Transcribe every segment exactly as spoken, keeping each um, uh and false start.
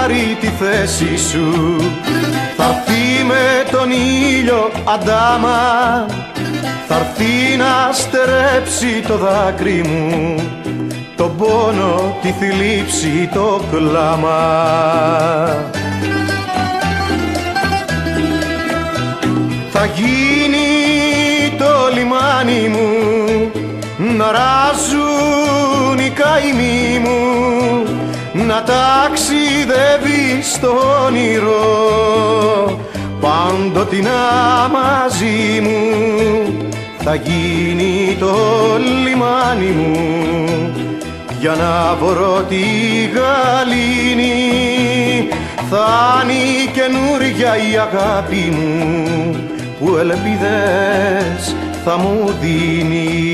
πάρει τη θέση σου. Θa'ρθεί με τον ήλιο αντάμα, θa'ρθεί να στερέψει το δάκρυ μου, τον πόνο, τη θλίψη, το κλάμα. Θα γίνει το λιμάνι μου, να ράζουν οι καημοί μου, να ταξιδεύει στο όνειρο πάντοτινά μαζί μου. Θα γίνει το λιμάνι μου για να βρω τη γαλήνη, θα είναι η καινούρια η αγάπη μου που ελπίδες θα μου δίνει.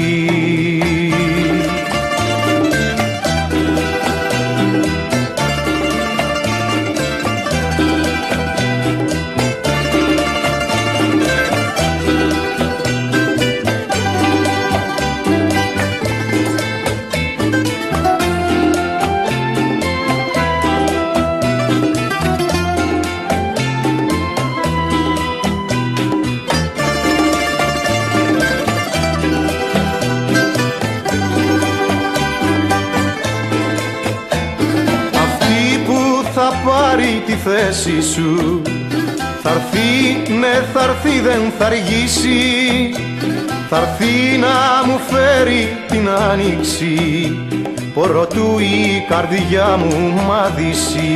Θα πάρει τη θέση σου, θa'ρθεί, ναι θa'ρθεί, δεν θα αργήσει, θa'ρθεί να μου φέρει την άνοιξη, προτού η καρδιά μου μαδίσει.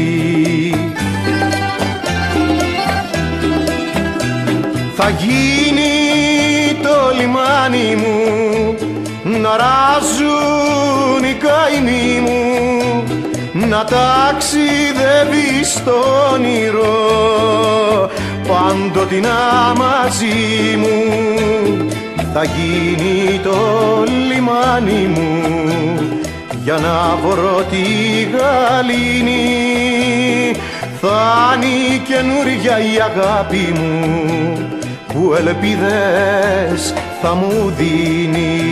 Θα γίνει το λιμάνι μου, να ράζουν οι καημοί μου, να ταξιδεύει στο όνειρο πάντοτινά μαζί μου. Θα γίνει το λιμάνι μου για να βρω τη γαλήνη, θα είναι η καινούρια η αγάπη μου που ελπίδες θα μου δίνει.